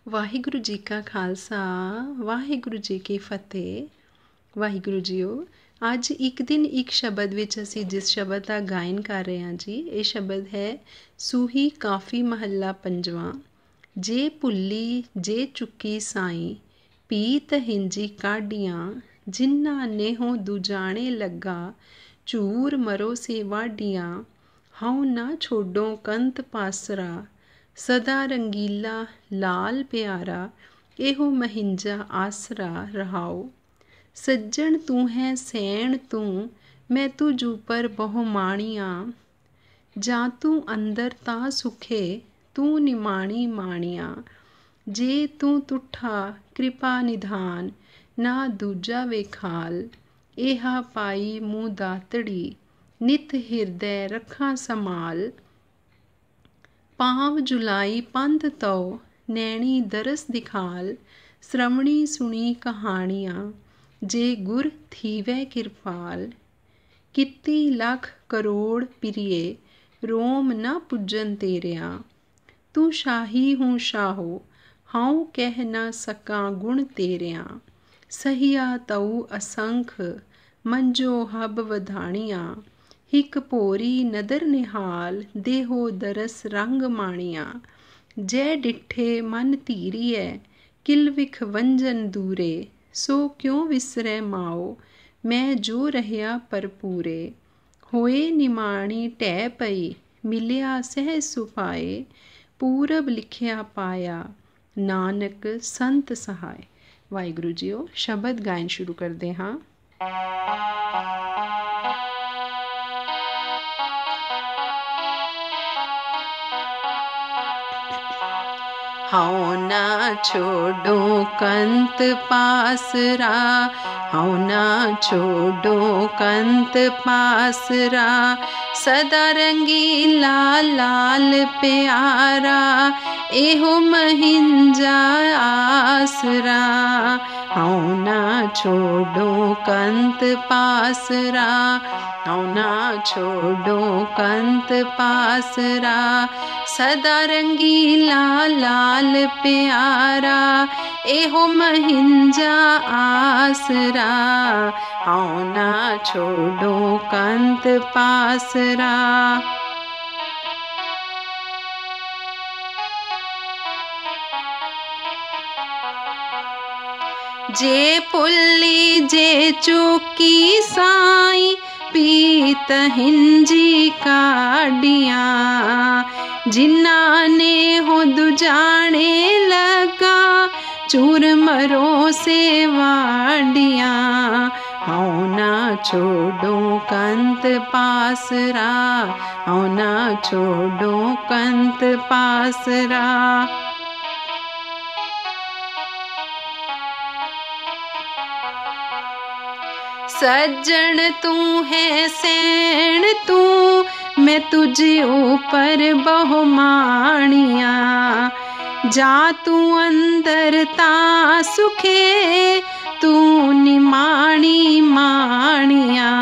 ਵਾਹਿਗੁਰੂ ਜੀ ਕਾ ਖਾਲਸਾ ਵਾਹਿਗੁਰੂ ਜੀ ਕੀ ਫਤਿਹ। ਵਾਹਿਗੁਰੂ ਜੀਓ, ਅੱਜ ਇੱਕ ਦਿਨ ਇੱਕ ਸ਼ਬਦ ਵਿੱਚ ਅਸੀਂ ਜਿਸ ਸ਼ਬਦ ਦਾ ਗਾਇਨ ਕਰ ਰਹੇ ਹਾਂ ਜੀ, ਇਹ ਸ਼ਬਦ ਹੈ ਸੂਹੀ ਕਾਫੀ ਮਹੱਲਾ ਪੰਜਵਾਂ। ਜੇ ਭੁੱਲੀ ਜੇ ਚੁੱਕੀ ਸਾਈਂ ਪੀਤ ਹਿੰਜੀ ਕਾਢੀਆਂ, ਜਿਨ੍ਹਾਂ ਨੇਹੋਂ ਦੂਜਾਣੇ ਲੱਗਾ ਝੂਰ ਮਰੋ ਸੇ ਵਾਢੀਆਂ। ਹਉ ਨਾ ਛੋਡੋ ਕੰਤ ਪਾਸਰਾ ਸਦਾ ਰੰਗੀਲਾ ਲਾਲ ਪਿਆਰਾ, ਇਹੋ ਮਹਿੰਜਾ ਆਸਰਾ ਰਹਾਓ। ਸੱਜਣ ਤੂੰ ਹੈ ਸੈਣ ਤੂੰ ਮੈਂ ਤੁਝ ਉਪਰ ਬਹੁ ਮਾਣੀਆਂ, ਜਾਂ ਤੂੰ ਅੰਦਰ ਤਾਂ ਸੁਖੇ ਤੂੰ ਨਿਮਾਣੀ ਮਾਣੀਆਂ। ਜੇ ਤੂੰ ਤੁਠਾ ਕਿਰਪਾ ਨਿਧਾਨ ਨਾ ਦੂਜਾ ਵੇਖਾਲ, ਇਹਾ ਪਾਈ ਮੂੰਹ ਦਾਤੜੀ ਨਿਤ ਹਿਰਦੈ ਰੱਖਾਂ ਸੰਭਾਲ। ਪਾਵ ਜੁਲਾਈ ਪੰਧ ਤਉ ਨੈਣੀ ਦਰਸ ਦਿਖਾਲ, ਸ਼੍ਰਵਣੀ ਸੁਣੀ ਕਹਾਣੀਆਂ ਜੇ ਗੁਰ ਥੀਵੈ ਕਿਰਪਾਲ। ਕੀਤੀ ਲੱਖ ਕਰੋੜ ਪਿਰੀਏ ਰੋਮ ਨਾ ਪੁੱਜਨ ਤੇਰਿਆਂ, ਤੂੰ ਸ਼ਾਹੀ ਹੂੰ ਸ਼ਾਹੋ ਹਉ ਕਹਿ ਨਾ ਸਕਾਂ ਗੁਣ ਤੇਰਿਆਂ। ਸਹੀਆ ਤਉ ਅਸੰਖ ਮੰਜੋ ਹਬ ਵਧਾਣੀਆਂ, ਹਿਕ ਭੋਰੀ ਨਦਰ ਨਿਹਾਲ ਦੇਹੋ ਦਰਸ ਰੰਗ ਮਾਣੀਆਂ। ਜੈ ਡਿਠੇ ਮਨ ਧੀਰੀਐ ਕਿਲ ਵਿਖ ਵੰਜਨ ਦੂਰੇ, ਸੋ ਕਿਉ ਵਿਸਰੈ ਮਾਓ ਮੈਂ ਜੋ ਰਹਿਆ ਭਰਪੂਰੇ। ਹੋਏ ਨਿਮਾਣੀ ਢਹਿ ਪਈ ਮਿਲਿਆ ਸਹਿ ਸੁਪਾਏ, ਪੂਰਬ ਲਿਖਿਆ ਪਾਇਆ ਨਾਨਕ ਸੰਤ ਸਹਾਏ। ਵਾਹਿਗੁਰੂ ਜੀਓ, ਸ਼ਬਦ ਗਾਇਨ ਸ਼ੁਰੂ ਕਰਦੇ ਹਾਂ। ਹਉ ਨਾ ਛੋਡੋ ਕੰਤ ਪਾਸਰਾ, ਹਉ ਨਾ ਛੋਡੋ ਕੰਤ ਪਾਸਰਾ, ਸਦਾ ਰੰਗੀਲਾ ਲਾਲ ਪਿਆਰਾ, ਇਹੋ ਮਹਿੰਜਾ ਆਸਰਾ। ਹਉ ਨਾ ਛੋਡੋ ਕੰਤ ਪਾਸਰਾ, ਹਉ ਨਾ ਛੋਡੋ ਕੰਤ ਪਾਸਰਾ, ਸਦਾ ਰੰਗੀਲਾ ਲਾਲ ਪਿਆਰਾ, ਇਹੋ ਮਹਿੰਜਾ ਆਸਰਾ। ਹਉ ਨਾ ਛੋਡੋ ਕੰਤ ਪਾਸਰਾ। ਜੇ ਭੁੱਲੀ ਜੇ ਚੁੱਕੀ ਸਾਈਂ ਪੀਤ ਹਿੰਜੀ ਕਾਢੀਆਂ, ਜਿਨ੍ਹਾਂ ਨੇ ਹੋ ਦੂਜਾਣੇ ਲੱਗਾ ਚੂਰ ਮਰੋ ਸੇ ਵਾਢੀਆਂ। ਹਉ ਨਾ ਛੋਡੋ ਕੰਤ ਪਾਸਰਾ, ਹਉ ਨਾ ਛੋਡੋ ਕੰਤ ਪਾਸਰਾ। सज्जन तू है सैण तू मैं तुझ ऊपर बहु माणिया, जा तू अंदर ता सुखे तू निमाणी माणिया।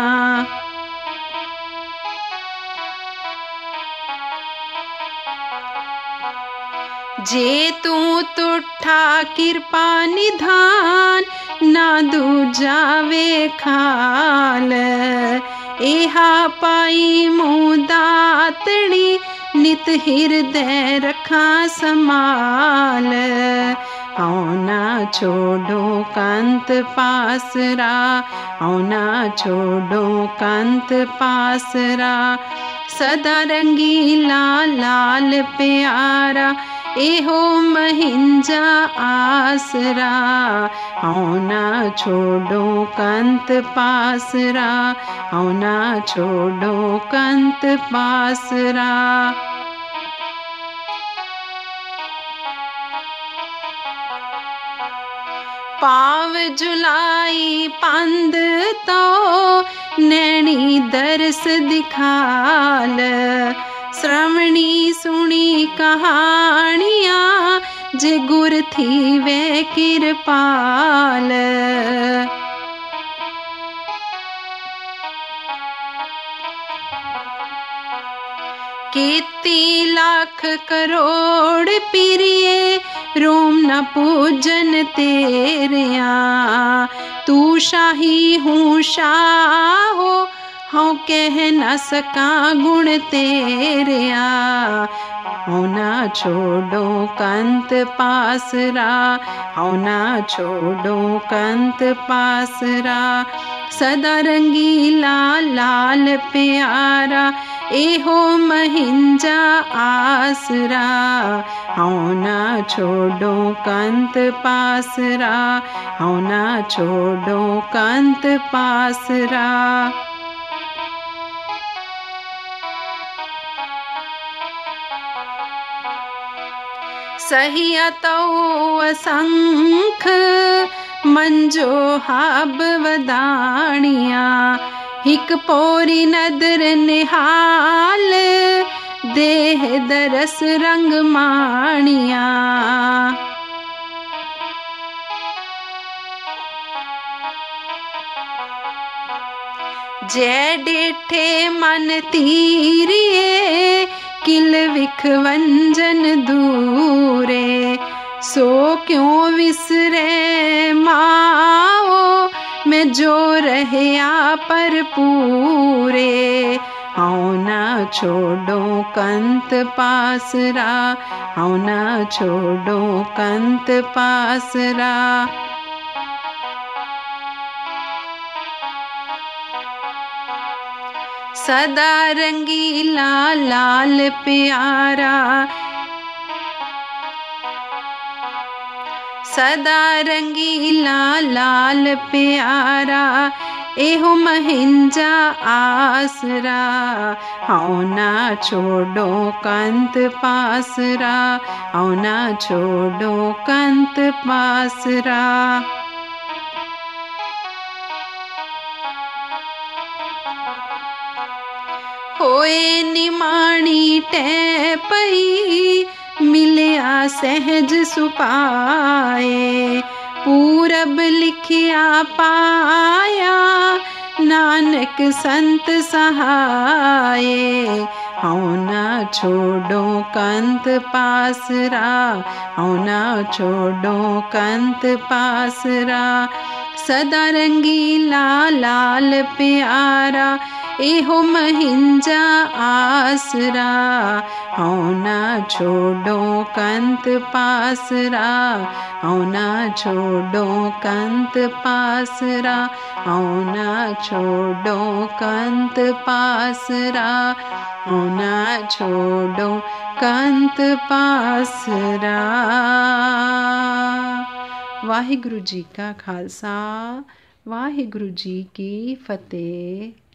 जे तू तुठा किरपा निधान ना दूजा वेखाल, इहा पाई मूँ दातड़ी नित हिरदय रखा संभाल। हਉ ना छोडो कंत पासरा, हਉ ना छोडो कंत पासरा, सदा रंगीला लाल प्यारा, ਇਹੋ ਮਹਿੰਜਾ ਆਸਰਾ। ਹਉ ਨਾ ਛੋਡੋ ਕੰਤ ਪਾਸਰਾ, ਹਉ ਨਾ ਛੋਡੋ ਕੰਤ ਪਾਸਰਾ। ਪਾਵ ਜੁਲਾਈ ਪੰਧ ਤਉ ਨੈਣੀ ਦਰਸ ਦਿਖਾਲ, श्रवणी सुनी कहानियाँ जे गुर थीवे किरपाल। कीती लाख करोड़ पिरिये रोम पूजन तेरिया, तू शाही हूँ शाहो, हाँ कह न सका गुण तेरिया। हूँ ना छोड़ो कंत पासरा, हूँ ना छोड़ो कंत पासरा। सदा रंगीला लाल प्यारा, एहो महिंजा आसरा। हूँ ना छोड़ो कंत पासरा, हूँ ना छोड़ो कंत पासरा। सहिया तो असंख मंजो हाब वदाणिया, हिक पोरी नदर निहाल, देह दरस रंग माणिया। जय डिठे मन तीरिए, किल विख वंजन दूरे। सो क्यों विसरे माओ, मैं जो रहया पर पूरे। हूँ ना छोड़ो कंत पासरा, हूँ ना छोड़ो कंत पासरा। सदा रंगीला लाल प्यारा, सदा रंगीला लाल प्यारा, एहो महिंजा आसरा। हूँ ना छोड़ो कंत पासरा, हूँ ना छोड़ो कंत पासरा। होए निमाणी टै पई, मिलिया सहज सुपाए। पूरब लिखिया पाया, नानक संत सहाये। हूँ ना छोड़ो कंत पासरा, हूँ ना छोड़ो कंत पासरा। सदा रंगीला लाल प्यारा, एहो महिंजा आसरा। हूँ ना छोड़ो कंत पासरा, हूँ ना छोड़ो कंत पासरा। हूँ ना छोड़ो कंत पासरा, हूँ ना छोड़ो कंत पासरा। वाहिगुरु जी का खालसा, वाहिगुरु जी की फतेह।